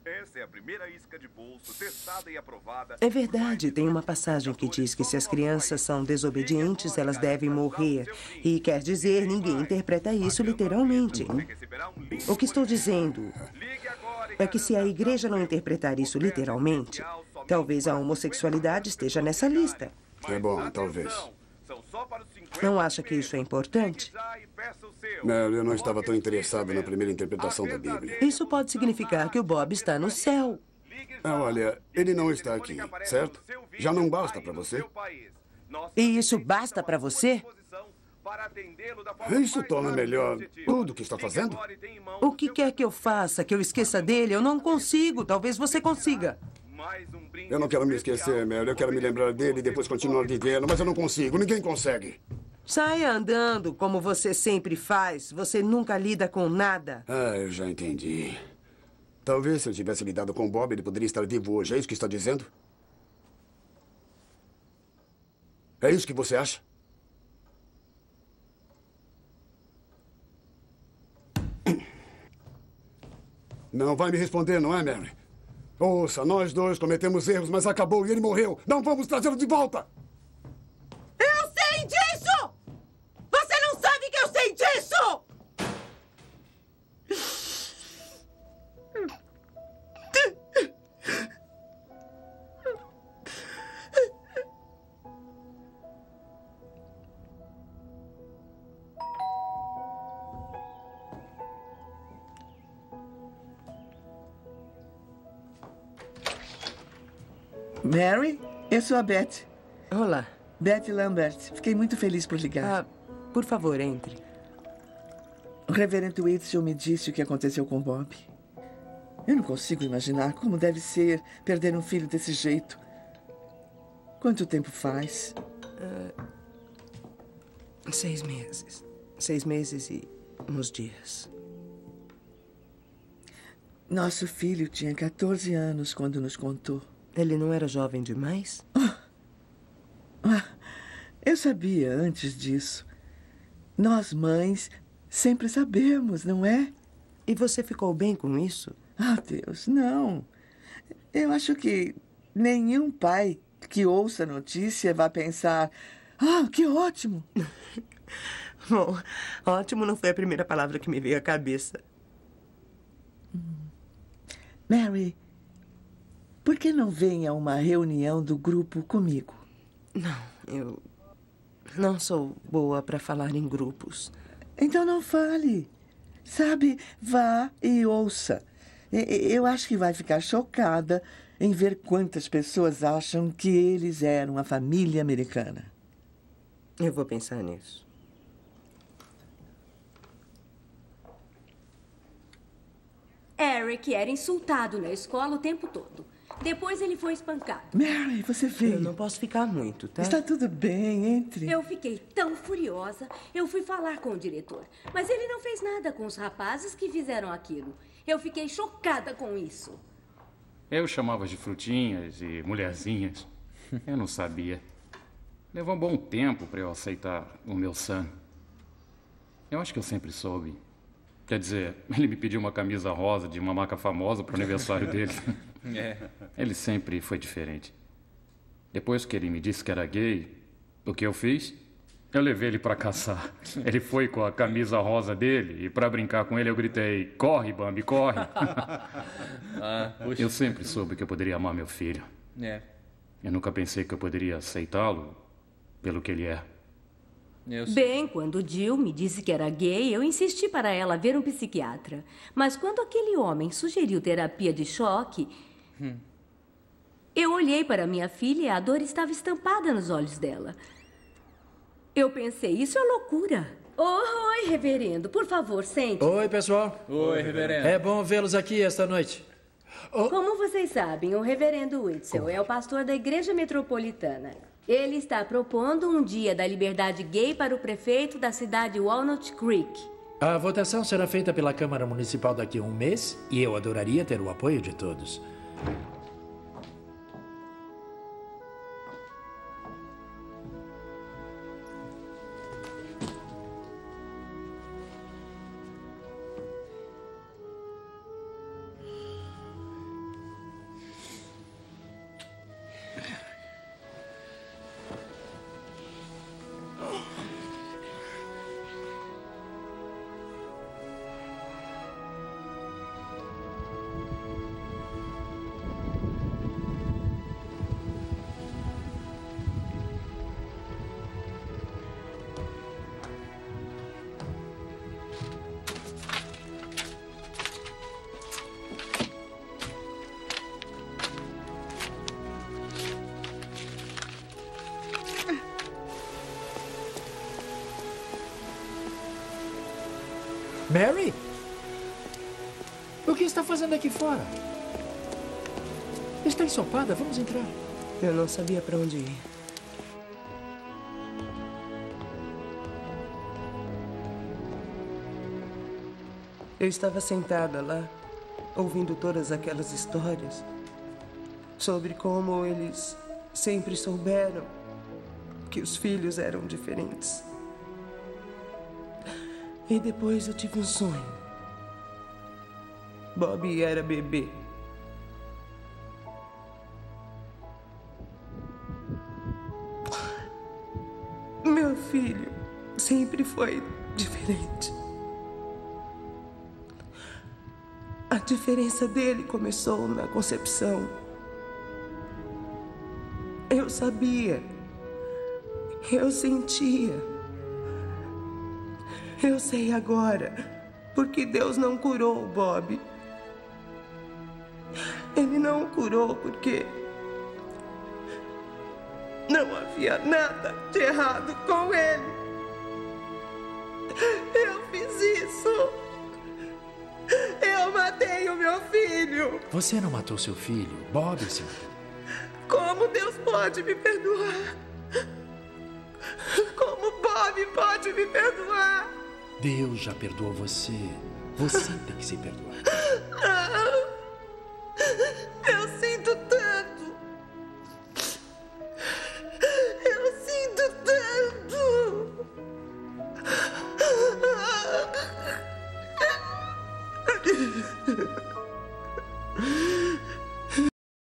Essa é a primeira isca de bolso testada e aprovada. É verdade, tem uma passagem que diz que se as crianças são desobedientes, elas devem morrer. E quer dizer, ninguém interpreta isso literalmente, hein? O que estou dizendo é que se a igreja não interpretar isso literalmente, talvez a homossexualidade esteja nessa lista. É bom, talvez. Não acha que isso é importante? Não, eu não estava tão interessado na primeira interpretação da Bíblia. Isso pode significar que o Bob está no céu. Olha, ele não está aqui, certo? Já não basta para você? E isso basta para você? Isso torna melhor tudo o que está fazendo? O que quer que eu faça? Que eu esqueça dele? Eu não consigo. Talvez você consiga. Eu não quero me esquecer, Mel. Eu quero me lembrar dele e depois continuar vivendo, mas eu não consigo. Ninguém consegue. Saia andando como você sempre faz. Você nunca lida com nada. Eu já entendi. Talvez se eu tivesse lidado com o Bob, ele poderia estar vivo hoje. É isso que está dizendo? É isso que você acha? Não vai me responder, não é, Mary? Ouça, nós dois cometemos erros, mas acabou e ele morreu. Não vamos trazê-lo de volta! Eu sei disso! Você não sabe que eu sei disso! Mary, eu sou a Beth. Olá. Beth Lambert. Fiquei muito feliz por ligar. Por favor, entre. O reverendo Whitson me disse o que aconteceu com Bob. Eu não consigo imaginar como deve ser perder um filho desse jeito. Quanto tempo faz? 6 meses. 6 meses e uns dias. Nosso filho tinha 14 anos quando nos contou. Ele não era jovem demais? Eu sabia antes disso. Nós, mães, sempre sabemos, não é? E você ficou bem com isso? Deus, não. Eu acho que nenhum pai que ouça a notícia vai pensar: que ótimo. Bom, ótimo não foi a primeira palavra que me veio à cabeça. Mary, por que não vem a uma reunião do grupo comigo? Não, eu não sou boa para falar em grupos. Então não fale. Sabe, vá e ouça. Eu acho que vai ficar chocada em ver quantas pessoas acham que eles eram a família americana. Eu vou pensar nisso. Eric era insultado na escola o tempo todo. Depois ele foi espancado. Mary, você veio. Eu não posso ficar muito, tá? Está tudo bem, entre. Eu fiquei tão furiosa. Eu fui falar com o diretor. Mas ele não fez nada com os rapazes que fizeram aquilo. Eu fiquei chocada com isso. Eu chamava de frutinhas e mulherzinhas. Eu não sabia. Levou um bom tempo para eu aceitar o meu son. Eu acho que eu sempre soube. Quer dizer, ele me pediu uma camisa rosa de uma marca famosa para o aniversário dele. Ele sempre foi diferente. Depois que ele me disse que era gay, o que eu fiz? Eu levei ele para caçar. Ele foi com a camisa rosa dele e para brincar com ele eu gritei: corre, Bambi, corre. Eu sempre soube que eu poderia amar meu filho. Eu nunca pensei que eu poderia aceitá-lo pelo que ele é. Bem, quando Jill me disse que era gay, eu insisti para ela ver um psiquiatra. Mas quando aquele homem sugeriu terapia de choque, eu olhei para minha filha e a dor estava estampada nos olhos dela. Eu pensei, isso é loucura. Oi, reverendo. Por favor, sente. Oi, pessoal. Oi, reverendo. É bom vê-los aqui esta noite. Como vocês sabem, o reverendo Whitson é o pastor da Igreja Metropolitana. Ele está propondo um dia da liberdade gay para o prefeito da cidade de Walnut Creek. A votação será feita pela Câmara Municipal daqui a um mês e eu adoraria ter o apoio de todos. Mary? O que está fazendo aqui fora? Está ensopada, vamos entrar. Eu não sabia para onde ir. Eu estava sentada lá, ouvindo todas aquelas histórias sobre como eles sempre souberam que os filhos eram diferentes. E depois eu tive um sonho. Bob era bebê. Meu filho sempre foi diferente. A diferença dele começou na concepção. Eu sabia. Eu sentia. Eu sei agora porque Deus não curou o Bob. Ele não o curou porque não havia nada de errado com ele. Eu fiz isso. Eu matei o meu filho. Você não matou seu filho, Bob, seu filho. Como Deus pode me perdoar? Como Bob pode me perdoar? Deus já perdoou você. Você tem que se perdoar. Não. Eu sinto tanto. Eu sinto tanto.